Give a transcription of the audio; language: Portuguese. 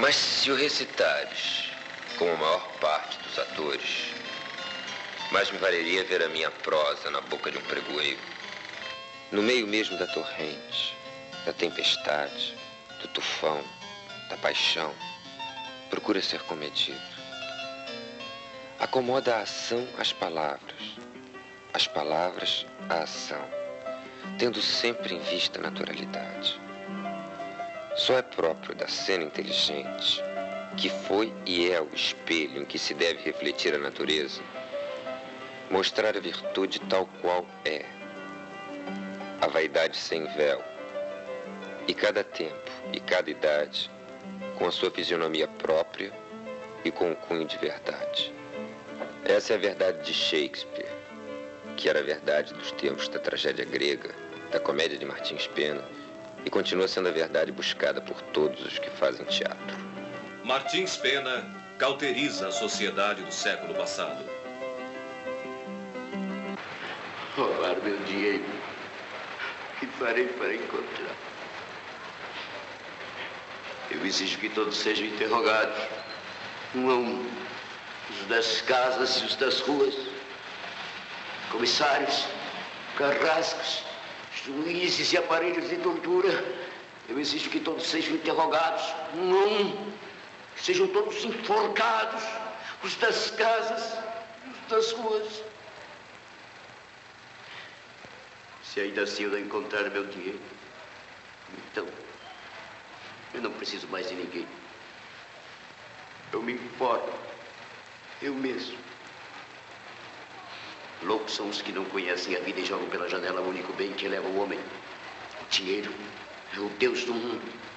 Mas se o recitares, como a maior parte dos atores, mais me valeria ver a minha prosa na boca de um pregoeiro. No meio mesmo da torrente, da tempestade, do tufão, da paixão, procura ser comedido. Acomoda a ação às palavras, as palavras à ação, tendo sempre em vista a naturalidade. Só é próprio da cena inteligente, que foi e é o espelho em que se deve refletir a natureza, mostrar a virtude tal qual é, a vaidade sem véu, e cada tempo e cada idade com a sua fisionomia própria e com o cunho de verdade. Essa é a verdade de Shakespeare, que era a verdade dos tempos da tragédia grega, da comédia de Martins Pena, e continua sendo a verdade buscada por todos os que fazem teatro. Martins Pena cauteriza a sociedade do século passado. Roubar meu dinheiro. O que farei para encontrar? Eu exijo que todos sejam interrogados, um a um. Os das casas e os das ruas, comissários, carrascos, juízes e aparelhos de tortura. Eu exijo que todos sejam interrogados, um a um. Sejam todos enforcados, os das casas e os das ruas. Se ainda assim eu não encontrar meu dinheiro, então eu não preciso mais de ninguém. Eu me importo, eu mesmo. Loucos são os que não conhecem a vida e jogam pela janela o único bem que leva o homem. O dinheiro é o Deus do mundo.